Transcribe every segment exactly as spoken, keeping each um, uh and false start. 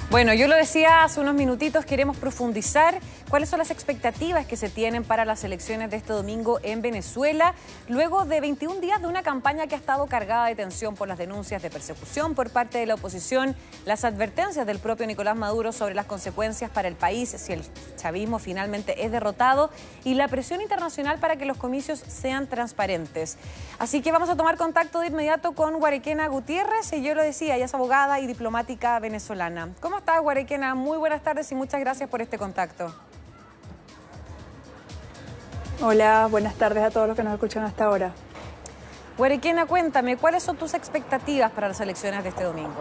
Bueno, yo lo decía hace unos minutitos, queremos profundizar cuáles son las expectativas que se tienen para las elecciones de este domingo en Venezuela, luego de veintiún días de una campaña que ha estado cargada de tensión por las denuncias de persecución por parte de la oposición, las advertencias del propio Nicolás Maduro sobre las consecuencias para el país si el chavismo finalmente es derrotado y la presión internacional para que los comicios sean transparentes. Así que vamos a tomar contacto de inmediato con Guarequena Gutiérrez, y yo lo decía, ella es abogada y diplomática venezolana. ¿Cómo ¿Cómo estás, Guarequena? Muy buenas tardes y muchas gracias por este contacto. Hola, buenas tardes a todos los que nos escuchan hasta ahora. Guarequena, cuéntame, ¿cuáles son tus expectativas para las elecciones de este domingo?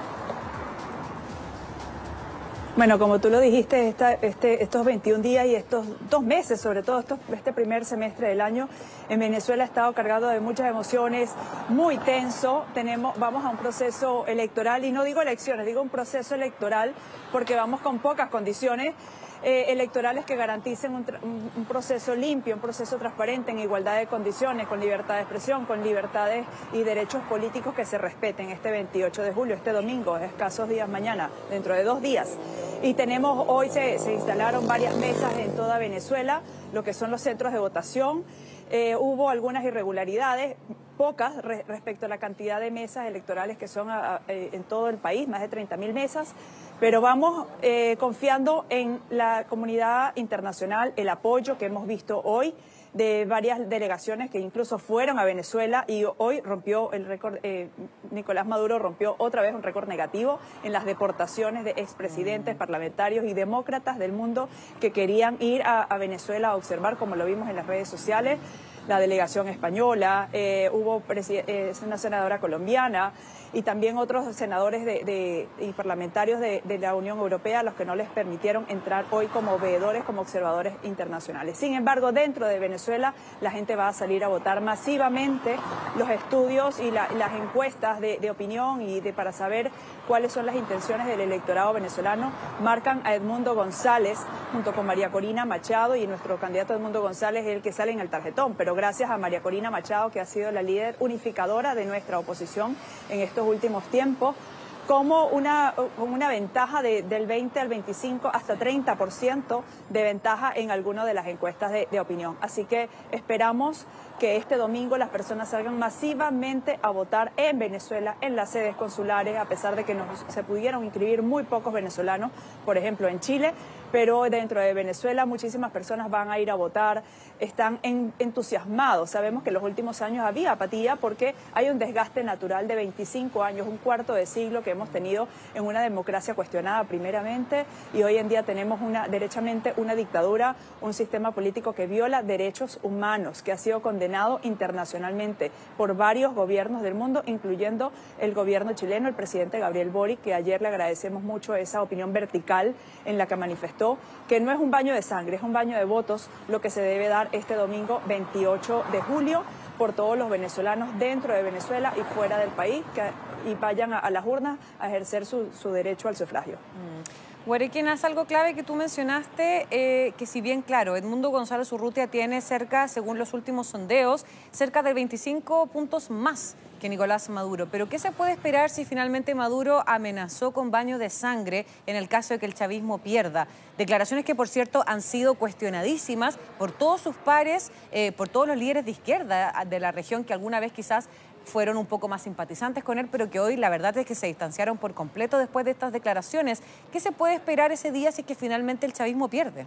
Bueno, como tú lo dijiste, esta, este, estos veintiún días y estos dos meses, sobre todo estos, este primer semestre del año, en Venezuela ha estado cargado de muchas emociones, muy tenso. Tenemos, vamos a un proceso electoral, y no digo elecciones, digo un proceso electoral, porque vamos con pocas condiciones eh, electorales que garanticen un, un, un proceso limpio, un proceso transparente, en igualdad de condiciones, con libertad de expresión, con libertades y derechos políticos que se respeten este veintiocho de julio, este domingo, escasos días mañana, dentro de dos días. Y tenemos, hoy se, se instalaron varias mesas en toda Venezuela, lo que son los centros de votación. Eh, hubo algunas irregularidades, pocas re, respecto a la cantidad de mesas electorales que son a, a, en todo el país, más de treinta mil mesas, pero vamos eh, confiando en la comunidad internacional, el apoyo que hemos visto hoy de varias delegaciones que incluso fueron a Venezuela, y hoy rompió el récord, eh, Nicolás Maduro rompió otra vez un récord negativo en las deportaciones de expresidentes, parlamentarios y demócratas del mundo que querían ir a, a Venezuela a observar, como lo vimos en las redes sociales. La delegación española, eh, hubo eh, una senadora colombiana y también otros senadores de, de, y parlamentarios de, de la Unión Europea, a los que no les permitieron entrar hoy como veedores, como observadores internacionales. Sin embargo, dentro de Venezuela la gente va a salir a votar masivamente. Los estudios y la, las encuestas de, de opinión y de, para saber cuáles son las intenciones del electorado venezolano marcan a Edmundo González junto con María Corina Machado, y nuestro candidato Edmundo González es el que sale en el tarjetón, pero gracias a María Corina Machado, que ha sido la líder unificadora de nuestra oposición en estos últimos tiempos, como una, con una ventaja de, del veinte al veinticinco hasta treinta por ciento de ventaja en algunas de las encuestas de, de opinión. Así que esperamos que este domingo las personas salgan masivamente a votar en Venezuela, en las sedes consulares, a pesar de que nos, se pudieron inscribir muy pocos venezolanos, por ejemplo en Chile, pero dentro de Venezuela muchísimas personas van a ir a votar, están en, entusiasmados. Sabemos que en los últimos años había apatía porque hay un desgaste natural de veinticinco años, un cuarto de siglo que hemos tenido en una democracia cuestionada primeramente, y hoy en día tenemos una, derechamente una dictadura, un sistema político que viola derechos humanos, que ha sido condenado internacionalmente por varios gobiernos del mundo, incluyendo el gobierno chileno, el presidente Gabriel Boric, que ayer le agradecemos mucho esa opinión vertical en la que manifestó que no es un baño de sangre, es un baño de votos lo que se debe dar este domingo veintiocho de julio por todos los venezolanos dentro de Venezuela y fuera del país, que y vayan a, a las urnas a ejercer su, su derecho al sufragio. Mm. Guarequena, es algo clave que tú mencionaste, eh, que si bien, claro, Edmundo González Urrutia tiene cerca, según los últimos sondeos, cerca de veinticinco puntos más que Nicolás Maduro. Pero ¿qué se puede esperar si finalmente Maduro amenazó con baño de sangre en el caso de que el chavismo pierda? Declaraciones que, por cierto, han sido cuestionadísimas por todos sus pares, eh, por todos los líderes de izquierda de la región, que alguna vez quizás fueron un poco más simpatizantes con él, pero que hoy la verdad es que se distanciaron por completo después de estas declaraciones. ¿Qué se puede esperar ese día si es que finalmente el chavismo pierde?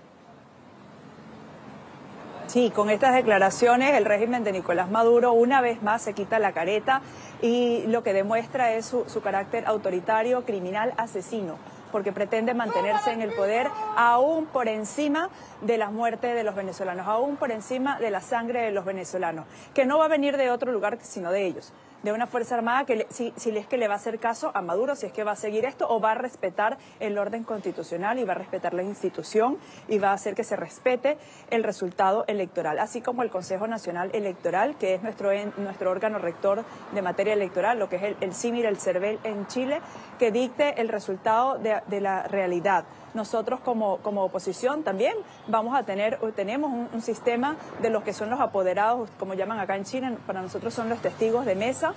Sí, con estas declaraciones el régimen de Nicolás Maduro una vez más se quita la careta, y lo que demuestra es su, su carácter autoritario, criminal, asesino, porque pretende mantenerse en el poder aún por encima de la muerte de los venezolanos, aún por encima de la sangre de los venezolanos, que no va a venir de otro lugar sino de ellos, de una Fuerza Armada que le, si, si es que le va a hacer caso a Maduro, si es que va a seguir esto, o va a respetar el orden constitucional y va a respetar la institución y va a hacer que se respete el resultado electoral, así como el Consejo Nacional Electoral, que es nuestro, nuestro órgano rector de materia electoral, lo que es el, el símil, el CERVEL en Chile, que dicte el resultado de, de la realidad. Nosotros como, como oposición también vamos a tener, tenemos un, un sistema de los que son los apoderados, como llaman acá en Chile, para nosotros son los testigos de mesa,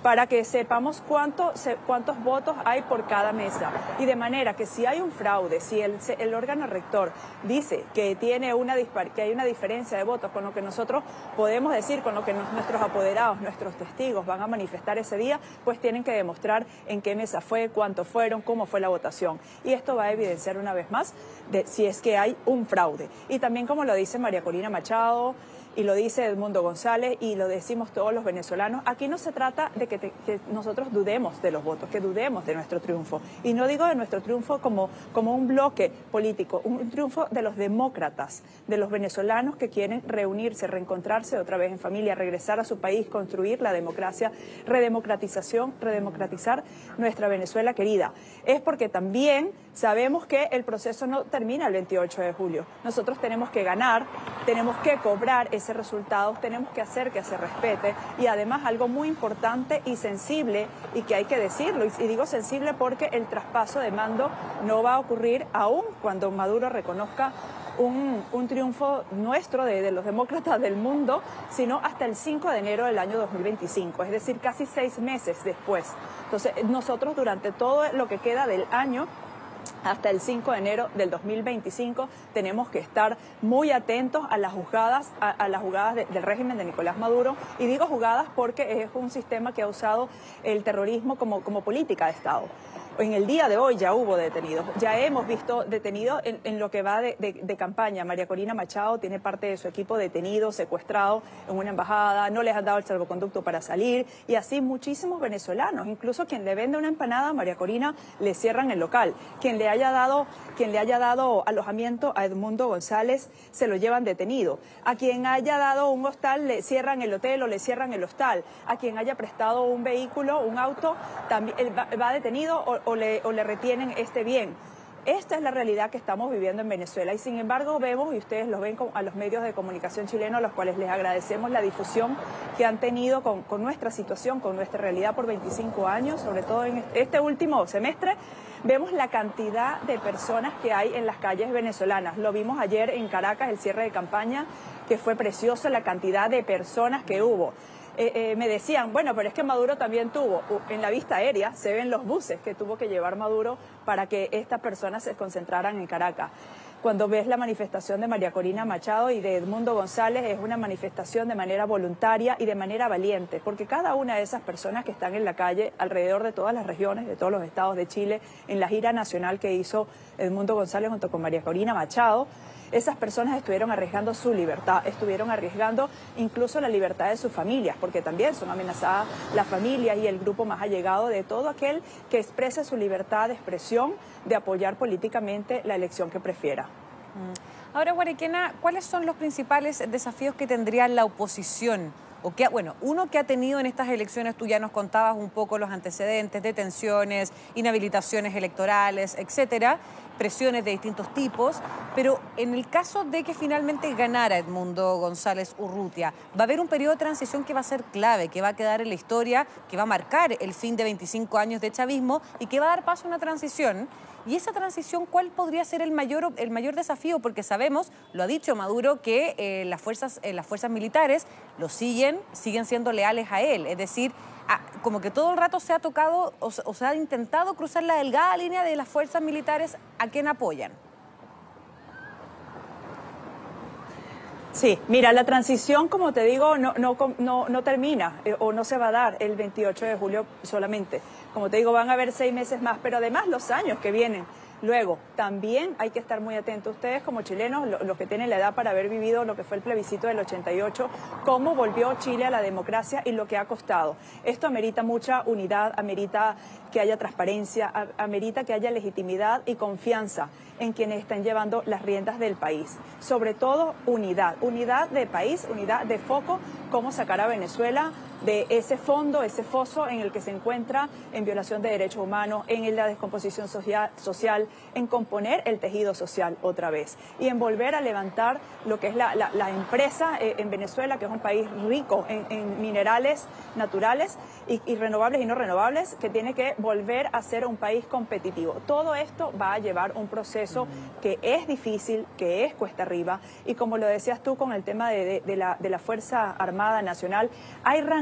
para que sepamos cuánto, cuántos votos hay por cada mesa. Y de manera que si hay un fraude, si el, el órgano rector dice que, tiene una dispar, que hay una diferencia de votos con lo que nosotros podemos decir, con lo que nos, nuestros apoderados, nuestros testigos van a manifestar ese día, pues tienen que demostrar en qué mesa fue, cuántos fueron, cómo fue la votación. Y esto va a evidenciar una vez más de, si es que hay un fraude. Y también, como lo dice María Corina Machado, y lo dice Edmundo González, y lo decimos todos los venezolanos, aquí no se trata de que, te, que nosotros dudemos de los votos, que dudemos de nuestro triunfo. Y no digo de nuestro triunfo como, como un bloque político, un triunfo de los demócratas, de los venezolanos que quieren reunirse, reencontrarse otra vez en familia, regresar a su país, construir la democracia, redemocratización, redemocratizar nuestra Venezuela querida. Es porque también sabemos que el proceso no termina el veintiocho de julio. Nosotros tenemos que ganar, tenemos que cobrar ese resultado, tenemos que hacer que se respete, y además algo muy importante y sensible, y que hay que decirlo, y digo sensible porque el traspaso de mando no va a ocurrir aún cuando Maduro reconozca un, un triunfo nuestro de, de los demócratas del mundo, sino hasta el cinco de enero del año dos mil veinticinco, es decir, casi seis meses después. Entonces nosotros durante todo lo que queda del año, hasta el cinco de enero del dos mil veinticinco, tenemos que estar muy atentos a las jugadas, a, a las jugadas de, del régimen de Nicolás Maduro. Y digo jugadas porque es un sistema que ha usado el terrorismo como, como política de Estado. En el día de hoy ya hubo detenidos, ya hemos visto detenidos en, en lo que va de, de, de campaña. María Corina Machado tiene parte de su equipo detenido, secuestrado en una embajada, no les han dado el salvoconducto para salir, y así muchísimos venezolanos. Incluso quien le vende una empanada a María Corina le cierran el local. Quien le haya dado, quien le haya dado alojamiento a Edmundo González se lo llevan detenido. A quien haya dado un hostal le cierran el hotel o le cierran el hostal. A quien haya prestado un vehículo, un auto, también va, va detenido o, O le, o le retienen este bien. Esta es la realidad que estamos viviendo en Venezuela, y sin embargo vemos, y ustedes los ven con, a los medios de comunicación chilenos, a los cuales les agradecemos la difusión que han tenido con, con nuestra situación, con nuestra realidad por veinticinco años, sobre todo en este último semestre. Vemos la cantidad de personas que hay en las calles venezolanas. Lo vimos ayer en Caracas, el cierre de campaña, que fue precioso la cantidad de personas que hubo. Eh, eh, me decían, bueno, pero es que Maduro también tuvo, en la vista aérea se ven los buses que tuvo que llevar Maduro para que estas personas se concentraran en Caracas. Cuando ves la manifestación de María Corina Machado y de Edmundo González, es una manifestación de manera voluntaria y de manera valiente, porque cada una de esas personas que están en la calle alrededor de todas las regiones, de todos los estados de Chile, en la gira nacional que hizo Edmundo González junto con María Corina Machado, esas personas estuvieron arriesgando su libertad, estuvieron arriesgando incluso la libertad de sus familias, porque también son amenazadas las familias y el grupo más allegado de todo aquel que exprese su libertad de expresión, de apoyar políticamente la elección que prefiera. Ahora, Guarequena, ¿cuáles son los principales desafíos que tendría la oposición? O que, bueno, uno que ha tenido en estas elecciones, tú ya nos contabas un poco los antecedentes, detenciones, inhabilitaciones electorales, etcétera, presiones de distintos tipos, pero en el caso de que finalmente ganara Edmundo González Urrutia, va a haber un periodo de transición que va a ser clave, que va a quedar en la historia, que va a marcar el fin de veinticinco años de chavismo y que va a dar paso a una transición. Y esa transición, ¿cuál podría ser el mayor, el mayor desafío? Porque sabemos, lo ha dicho Maduro, que eh, las, fuerzas, eh, las fuerzas militares lo siguen, siguen siendo leales a él. Es decir, a, como que todo el rato se ha tocado o, o se ha intentado cruzar la delgada línea de las fuerzas militares a quien apoyan. Sí, mira, la transición, como te digo, no, no, no, no termina eh, o no se va a dar el veintiocho de julio solamente. Como te digo, van a haber seis meses más, pero además los años que vienen. Luego, también hay que estar muy atentos ustedes como chilenos, los lo que tienen la edad para haber vivido lo que fue el plebiscito del ochenta y ocho, cómo volvió Chile a la democracia y lo que ha costado. Esto amerita mucha unidad, amerita que haya transparencia, amerita que haya legitimidad y confianza en quienes están llevando las riendas del país. Sobre todo, unidad, unidad de país, unidad de foco, cómo sacar a Venezuela de ese fondo, ese foso en el que se encuentra en violación de derechos humanos, en la descomposición social, social en componer el tejido social otra vez y en volver a levantar lo que es la, la, la empresa eh, en Venezuela, que es un país rico en, en minerales naturales y, y renovables y no renovables, que tiene que volver a ser un país competitivo. Todo esto va a llevar un proceso que es difícil, que es cuesta arriba, y como lo decías tú con el tema de, de, de, la, de la Fuerza Armada Nacional, hay rango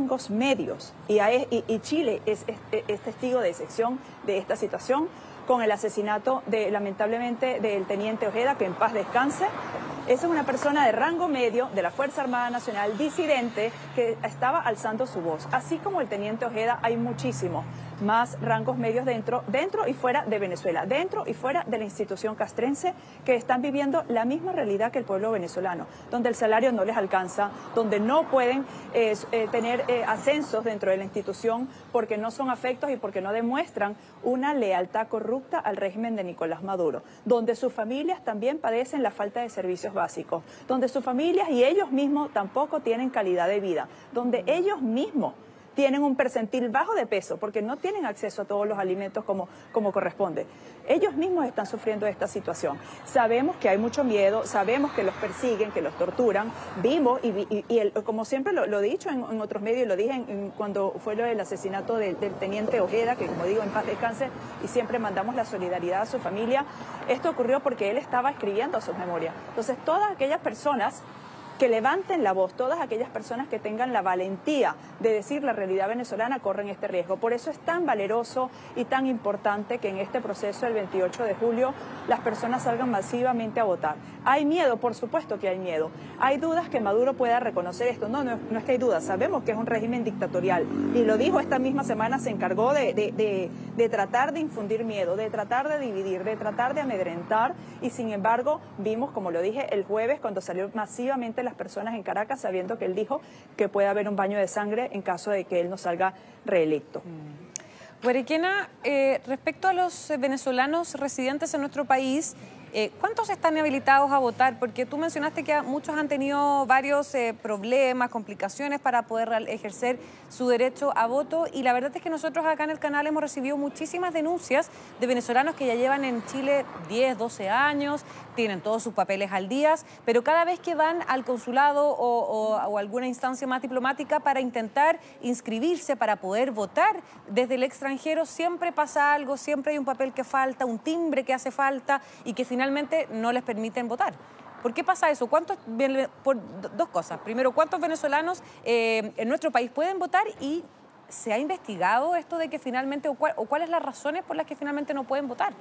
rangos medios y, hay, y, y Chile es, es, es testigo de excepción de esta situación con el asesinato de, lamentablemente, del teniente Ojeda, que en paz descanse. Esa es una persona de rango medio de la Fuerza Armada Nacional, disidente, que estaba alzando su voz. Así como el teniente Ojeda, hay muchísimos más rangos medios dentro, dentro y fuera de Venezuela, dentro y fuera de la institución castrense, que están viviendo la misma realidad que el pueblo venezolano, donde el salario no les alcanza, donde no pueden eh, eh, tener eh, ascensos dentro de la institución porque no son afectos y porque no demuestran una lealtad corrupta al régimen de Nicolás Maduro, donde sus familias también padecen la falta de servicios básicos, donde sus familias y ellos mismos tampoco tienen calidad de vida, donde ellos mismos tienen un percentil bajo de peso porque no tienen acceso a todos los alimentos como, como corresponde. Ellos mismos están sufriendo esta situación. Sabemos que hay mucho miedo, sabemos que los persiguen, que los torturan. Vimos, y, y, y el, como siempre lo, lo he dicho en, en otros medios, lo dije en, en, cuando fue lo del asesinato del, del teniente Ojeda, que como digo, en paz descanse, y siempre mandamos la solidaridad a su familia. Esto ocurrió porque él estaba escribiendo sus memorias. Entonces, todas aquellas personas que levanten la voz, todas aquellas personas que tengan la valentía de decir la realidad venezolana corren este riesgo. Por eso es tan valeroso y tan importante que en este proceso del veintiocho de julio las personas salgan masivamente a votar. ¿Hay miedo? Por supuesto que hay miedo. ¿Hay dudas que Maduro pueda reconocer esto? No, no, no es que hay dudas. Sabemos que es un régimen dictatorial. Y lo dijo esta misma semana, se encargó de, de, de, de tratar de infundir miedo, de tratar de dividir, de tratar de amedrentar. Y sin embargo, vimos, como lo dije el jueves, cuando salió masivamente las personas en Caracas, sabiendo que él dijo que puede haber un baño de sangre en caso de que él no salga reelecto. Mm. Guarequena, eh, respecto a los venezolanos residentes en nuestro país, eh, ¿cuántos están habilitados a votar? Porque tú mencionaste que muchos han tenido varios eh, problemas, complicaciones para poder ejercer su derecho a voto, y la verdad es que nosotros acá en el canal hemos recibido muchísimas denuncias de venezolanos que ya llevan en Chile diez, doce años, tienen todos sus papeles al día, pero cada vez que van al consulado o, o, o alguna instancia más diplomática para intentar inscribirse, para poder votar desde el extranjero, siempre pasa algo, siempre hay un papel que falta, un timbre que hace falta y que finalmente no les permiten votar. ¿Por qué pasa eso? ¿Cuántos, por dos cosas. Primero, ¿cuántos venezolanos eh, en nuestro país pueden votar? Y ¿se ha investigado esto de que finalmente, o, cuál, o cuáles las razones por las que finalmente no pueden votar?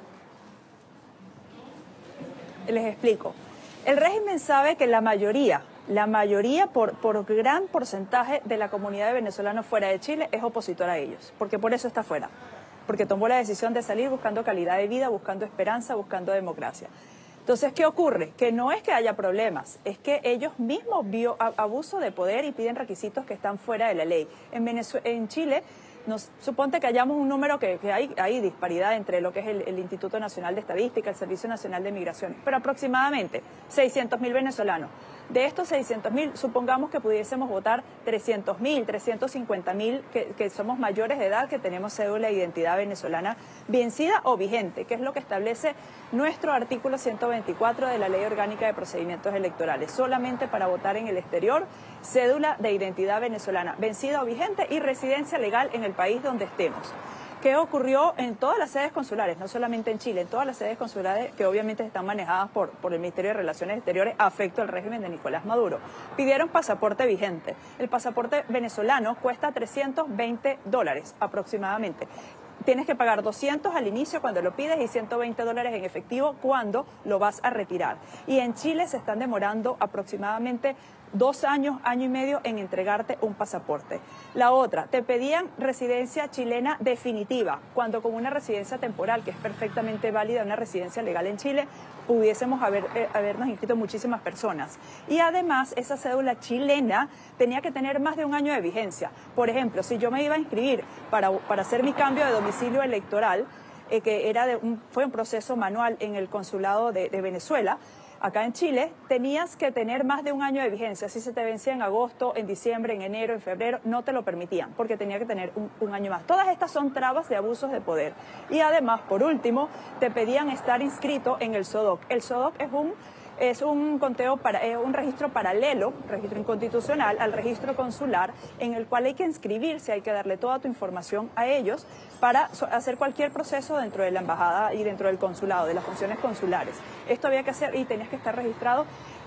Les explico. El régimen sabe que la mayoría, la mayoría por, por gran porcentaje de la comunidad de venezolanos fuera de Chile es opositora a ellos, porque por eso está fuera, porque tomó la decisión de salir buscando calidad de vida, buscando esperanza, buscando democracia. Entonces, ¿qué ocurre? Que no es que haya problemas, es que ellos mismos vio abuso de poder y piden requisitos que están fuera de la ley. En, Venezuela, en Chile, nos, suponte que hayamos un número que, que hay, hay disparidad entre lo que es el, el Instituto Nacional de Estadística, el Servicio Nacional de Migraciones, pero aproximadamente seiscientos mil venezolanos. De estos seiscientos mil, supongamos que pudiésemos votar trescientos mil, trescientos cincuenta mil, que, que somos mayores de edad, que tenemos cédula de identidad venezolana vencida o vigente, que es lo que establece nuestro artículo ciento veinticuatro de la Ley Orgánica de Procedimientos Electorales. Solamente para votar en el exterior, cédula de identidad venezolana vencida o vigente y residencia legal en el país donde estemos. ¿Qué ocurrió en todas las sedes consulares? No solamente en Chile, en todas las sedes consulares que obviamente están manejadas por, por el Ministerio de Relaciones Exteriores, afecto al régimen de Nicolás Maduro. Pidieron pasaporte vigente. El pasaporte venezolano cuesta trescientos veinte dólares aproximadamente. Tienes que pagar doscientos al inicio cuando lo pides y ciento veinte dólares en efectivo cuando lo vas a retirar. Y en Chile se están demorando aproximadamente dos años, año y medio en entregarte un pasaporte. La otra, te pedían residencia chilena definitiva, cuando con una residencia temporal, que es perfectamente válida, una residencia legal en Chile, pudiésemos haber, eh, habernos inscrito muchísimas personas. Y además, esa cédula chilena tenía que tener más de un año de vigencia. Por ejemplo, si yo me iba a inscribir para, para hacer mi cambio de domicilio electoral, eh, que era de un, fue un proceso manual en el consulado de, de Venezuela, acá en Chile, tenías que tener más de un año de vigencia. Si se te vencía en agosto, en diciembre, en enero, en febrero, no te lo permitían, porque tenía que tener un, un año más. Todas estas son trabas de abusos de poder. Y además, por último, te pedían estar inscrito en el SODOC. El SODOC es un... Es un conteo para, es un registro paralelo, registro inconstitucional, al registro consular, en el cual hay que inscribirse, hay que darle toda tu información a ellos para hacer cualquier proceso dentro de la embajada y dentro del consulado, de las funciones consulares. Esto había que hacer y tenías que estar registrado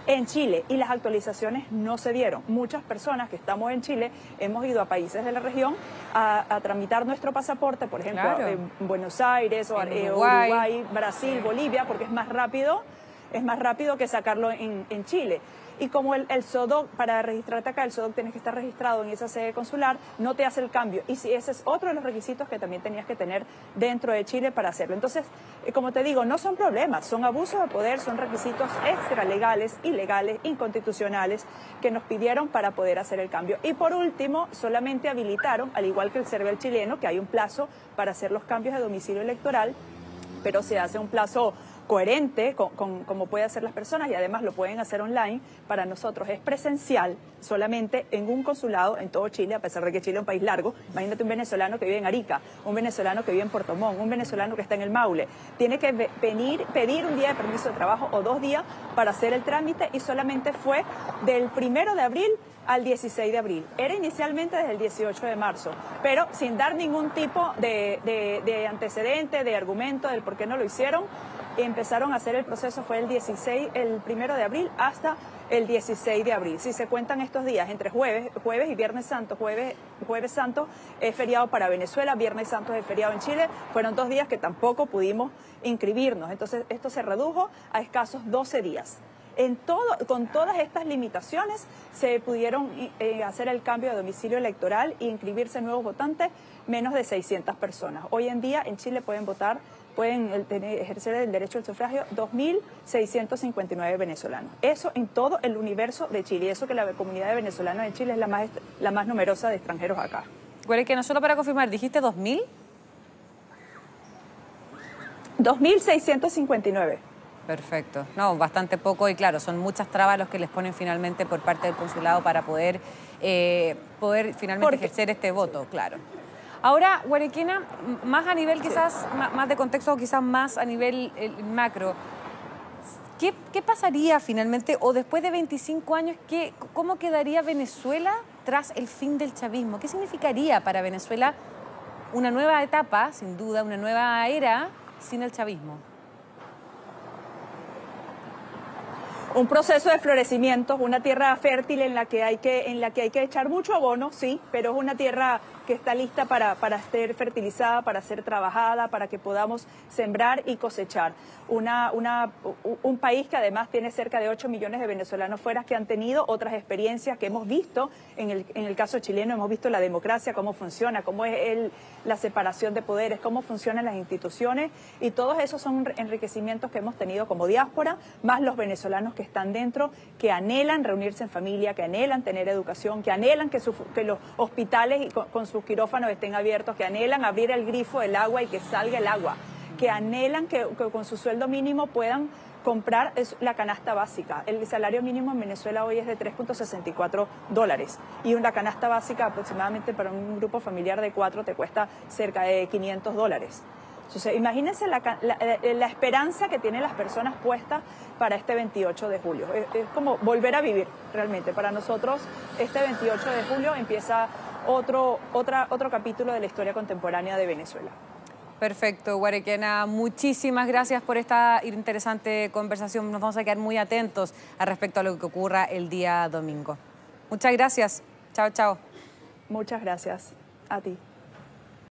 en Chile, y las actualizaciones no se dieron. Muchas personas que estamos en Chile hemos ido a países de la región a, a tramitar nuestro pasaporte, por ejemplo, claro. en Buenos Aires, o en eh, Uruguay. Uruguay, Brasil, sí. Bolivia, porque es más rápido, es más rápido que sacarlo en, en Chile. Y como el, el SODOC, para registrarte acá, el SODOC tienes que estar registrado en esa sede consular, no te hace el cambio. Y si ese es otro de los requisitos que también tenías que tener dentro de Chile para hacerlo. Entonces, eh, como te digo, no son problemas, son abusos de poder, son requisitos extralegales, ilegales, inconstitucionales, que nos pidieron para poder hacer el cambio. Y por último, solamente habilitaron, al igual que el CERVEL chileno, que hay un plazo para hacer los cambios de domicilio electoral, pero se hace un plazo coherente con, con cómo pueden hacer las personas, y además lo pueden hacer online. Para nosotros es presencial solamente en un consulado en todo Chile, a pesar de que Chile es un país largo. Imagínate un venezolano que vive en Arica, un venezolano que vive en Puerto Montt, un venezolano que está en el Maule. Tiene que venir, pedir un día de permiso de trabajo o dos días para hacer el trámite, y solamente fue del primero de abril al dieciséis de abril. Era inicialmente desde el dieciocho de marzo, pero sin dar ningún tipo de, de, de antecedente, de argumento del por qué no lo hicieron. Empezaron a hacer el proceso, fue el dieciséis, el primero de abril hasta el dieciséis de abril. Si se cuentan estos días, entre jueves, jueves y Viernes Santo, jueves, jueves Santo es feriado para Venezuela, Viernes Santo es feriado en Chile, fueron dos días que tampoco pudimos inscribirnos. Entonces esto se redujo a escasos doce días. En todo, con todas estas limitaciones se pudieron eh, hacer el cambio de domicilio electoral e inscribirse nuevos votantes, menos de seiscientas personas. Hoy en día en Chile pueden votar, pueden tener, ejercer el derecho al sufragio dos mil seiscientos cincuenta y nueve venezolanos. Eso en todo el universo de Chile. Eso que la comunidad de venezolanos en Chile es la más, la más numerosa de extranjeros acá. Guarequena, solo para confirmar, ¿dijiste dos mil? dos mil seiscientos cincuenta y nueve. Perfecto. No, bastante poco, y claro, son muchas trabas los que les ponen finalmente por parte del consulado para poder, eh, poder finalmente Porque, ejercer este voto, sí. Claro. Ahora, Guarequena, más a nivel quizás, sí. más de contexto, o quizás más a nivel el, macro, ¿qué, ¿qué pasaría finalmente, o después de veinticinco años, qué, cómo quedaría Venezuela tras el fin del chavismo? ¿Qué significaría para Venezuela una nueva etapa, sin duda, una nueva era sin el chavismo? Un proceso de florecimiento, una tierra fértil en la que hay que, en la que, hay que echar mucho abono, sí, pero es una tierra que está lista para, para ser fertilizada, para ser trabajada, para que podamos sembrar y cosechar. Una, una, un país que además tiene cerca de ocho millones de venezolanos fuera, que han tenido otras experiencias que hemos visto. En el, en el caso chileno hemos visto la democracia, cómo funciona, cómo es el, la separación de poderes, cómo funcionan las instituciones, y todos esos son enriquecimientos que hemos tenido como diáspora, más los venezolanos que están dentro, que anhelan reunirse en familia, que anhelan tener educación, que anhelan que, su, que los hospitales y con, con sus quirófanos estén abiertos, que anhelan abrir el grifo del agua y que salga el agua, que anhelan que, que con su sueldo mínimo puedan comprar la canasta básica. El salario mínimo en Venezuela hoy es de tres punto sesenta y cuatro dólares, y una canasta básica aproximadamente para un grupo familiar de cuatro te cuesta cerca de quinientos dólares. Entonces, imagínense la, la, la esperanza que tienen las personas puestas para este veintiocho de julio. Es, es como volver a vivir realmente. Para nosotros, este veintiocho de julio empieza otro, otra, otro capítulo de la historia contemporánea de Venezuela. Perfecto, Guarequena, muchísimas gracias por esta interesante conversación. Nos vamos a quedar muy atentos al respecto a lo que ocurra el día domingo. Muchas gracias. Chao, chao. Muchas gracias. A ti.